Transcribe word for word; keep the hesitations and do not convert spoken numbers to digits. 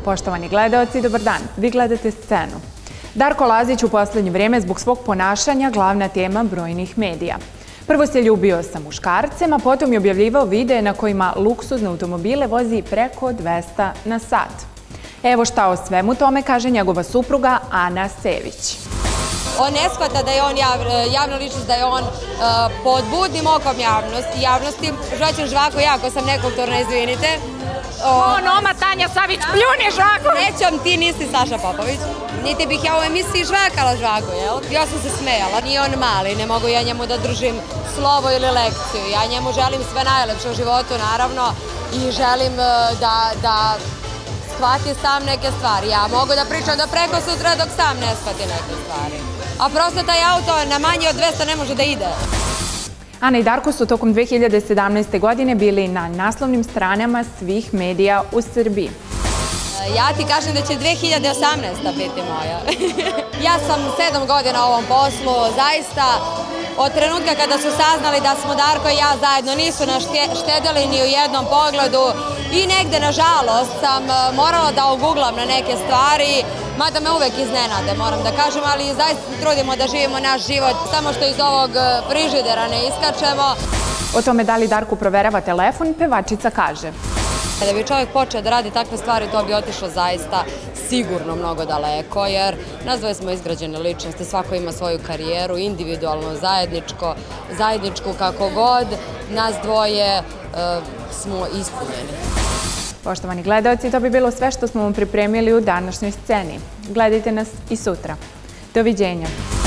Poštovani gledaoci, dobar dan. Vi gledate Scenu. Darko Lazić u poslednje vrijeme zbog svog ponašanja glavna tema brojnih medija. Prvo se ljubio sa muškarcem, a potom je objavljivao videe na kojima luksuzne automobile vozi preko dvesta na sat. Evo šta o svemu tome kaže njegova supruga Ana Sević. On ne shvata da je on javna ličnost, da je on pod budnim okom javnosti. Žvaćem Žvako, jako sam nekulturna, izvinite. Onoma Tanja Savić, pljuni Žvaku! Nećom, ti nisi Saša Popović. Niti bih ja u emisiji žvakala Žvaku, jel? Ja sam se smejala. Nije on mali, ne mogu ja njemu da držim slovo ili lekciju. Ja njemu želim sve najlepše u životu, naravno, i želim da shvati sam neke stvari. Ja mogu da pričam do preko sutra dok sam ne shvati neke stvari. A prosto taj auto na manje od dvesta ne može da ide. Ana i Darko su tokom dve hiljade sedamnaeste. godine bili na naslovnim stranama svih medija u Srbiji. Ja ti kažem da će dve hiljade osamnaesta. biti moja. Ja sam sedam godina u ovom poslu, zaista od trenutka kada su saznali da smo Darko i ja zajedno nisu nas štedeli ni u jednom pogledu i negde, nažalost, sam morala da oguglam na neke stvari, mada me uvek iznenade, moram da kažem, ali zaista se trudimo da živimo naš život, samo što iz ovog frižidera ne iskačemo. O tome da li Darku proverava telefon, pevačica kaže. Kada bi čovjek počeo da radi takve stvari, to bi otišlo zaista sigurno mnogo daleko, jer nas dvoje smo izgrađene ličnosti, svako ima svoju karijeru, individualno, zajedničko, zajedničku kako god, nas dvoje smo ispunjeni. Poštovani gledaoci, to bi bilo sve što smo vam pripremili u današnjoj Sceni. Gledajte nas i sutra. Doviđenja.